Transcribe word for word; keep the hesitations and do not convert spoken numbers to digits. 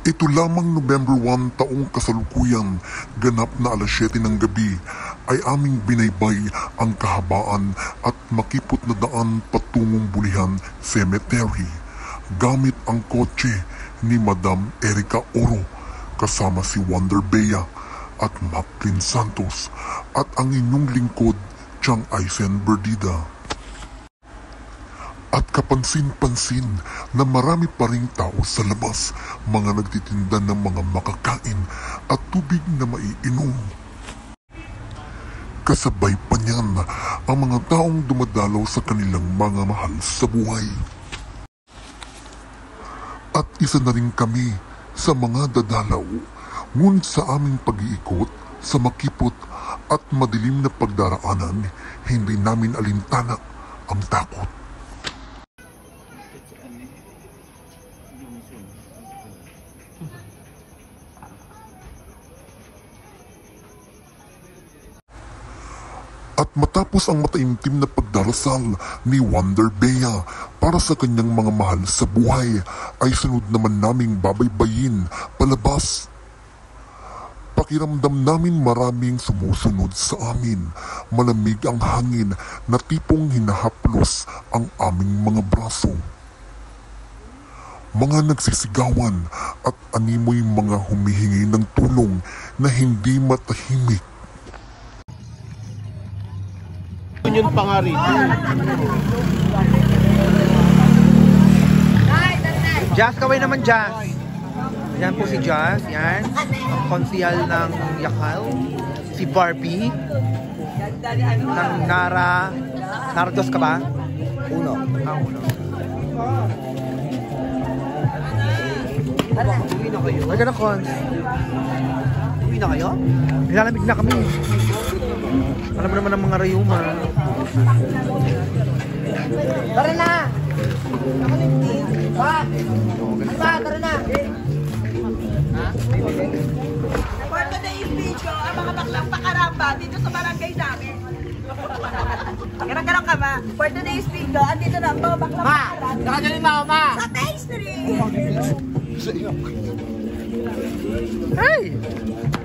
Ito lamang November first taong kasalukuyan, ganap na alas siyete ng gabi, ay aming binaybay ang kahabaan at makipot na daan patungong Bulihan Cemetery gamit ang kotse ni Madam Erica Oro kasama si Wonder Bea at Macklin Santos at ang inyong lingkod, Chang Aisen Berdida. At kapansin-pansin na marami pa ring tao sa labas, mga nagtitinda ng mga makakain at tubig na maiinom. Kasabay pa niyan ang mga taong dumadalaw sa kanilang mga mahal sa buhay. At isa na rin kami sa mga dadalaw, ngunit sa aming pag-iikot sa makipot at madilim na pagdaraanan, hindi namin alintana ang takot. At matapos ang mataimtim na pagdarasal ni Wonder Bea para sa kanyang mga mahal sa buhay, ay sunod naman naming babaybayin palabas. Pakiramdam namin maraming sumusunod sa amin. Malamig ang hangin na tipong hinahaplos ang aming mga braso. Mga nagsisigawan at animoy mga humihingi ng tulong na hindi matahimik. Yun pa nga rin. Jazz, kaway naman Jazz. Yan po si Jazz, yan. Ang konsihal ng Yakal. Si Barbie. Ng Nara. Nara dos ka ba? Uno. Ah, uno. Uwi na kayo? Ay, ganun, Cons. Uwi na kayo? Nilalamig na kami. Alam mo naman ang mga rayuma. Tara na! Ba? Ba, tara na! For today's video, ang mga baklang pakaramba dito sa barangay namin. Ganang-ganang ka, ma. For today's video, andito na ang mga baklang pakaramba. Ma! Nakagaling na ako, ma! Sa pastry! Hey!